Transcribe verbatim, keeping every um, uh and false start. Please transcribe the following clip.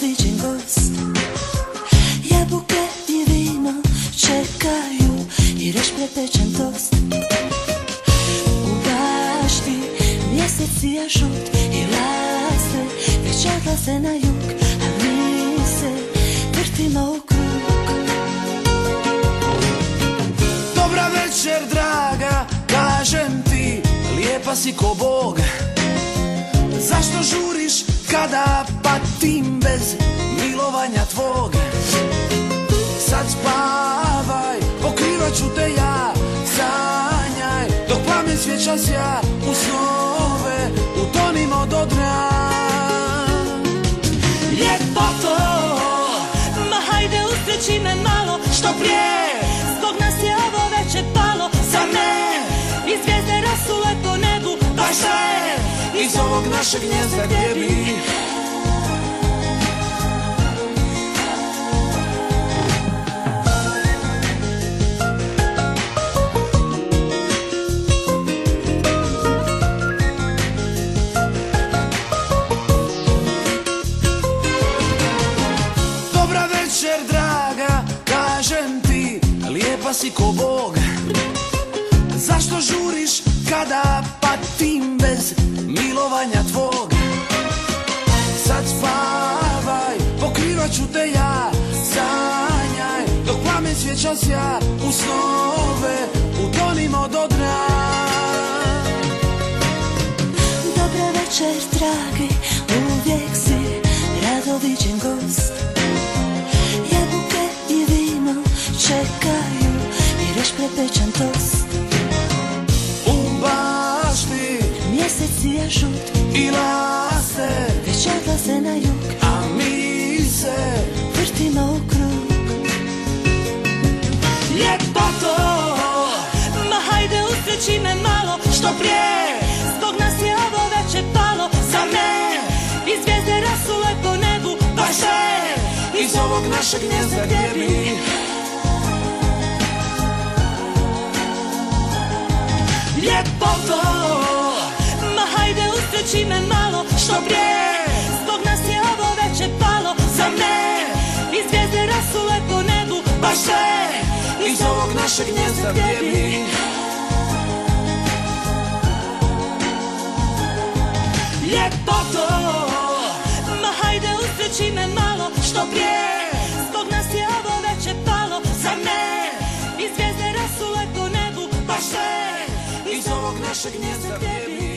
viđen gost. Jabuke i vino čekaju i reš prepečen tost. U bašti mjesec je žut i laste već odlaze na jug, a mi se vrtimo u krug. Dobra večer draga, kažem ti, lijepa si ko Bog. Zašto žuriš kada patim bez milovanja tvog? Sad spavaj, pokrivat ću te ja, sanjaj, dok plamen svijeća sja, u snove utonimo do dna. Ljepoto, ma hajde usreći me malo, što prije, zbog nas je ovo večer palo. za ne, I zvijezde rasule po nebu, baš ne, iz ovog našeg gnjezda gdje bi. Dobra večer draga, kažem ti, lijepa si ko Bog. Zašto žuriš kada patim bez milovanja tvog? Sad spavaj, pokrivat ću te ja, sanjaj, dok plamen svijeća sja, u snove utonimo do dna. Dobra večer dragi, uvijek si rado viđen gost. Jabuke i vino čekaju i reš prepečen tost. U bašti Mjesec je žut i laste već odlaze na jug, a mi se vrtimo u krug. ljepoto, Ma hajde usreći me malo, što prije, zbog nas je ovo večer palo. za ne, I zvijezde rasule po nebu, baš ne, iz ovog našeg gnjezda gdje bi. Ljepoto, ma hajde usreći me malo, što prije, zbog nas je ovo večer palo. za ne, I zvijezde rasule po nebu, baš ne, iz ovog našeg gnjezda gdje bi. Ljepoto, ma hajde usreći me malo, što prije, zbog nas je ovo večer palo. za ne, I zvijezde rasule po nebu, baš ne, iz ovog našeg gnjezda gdje bi.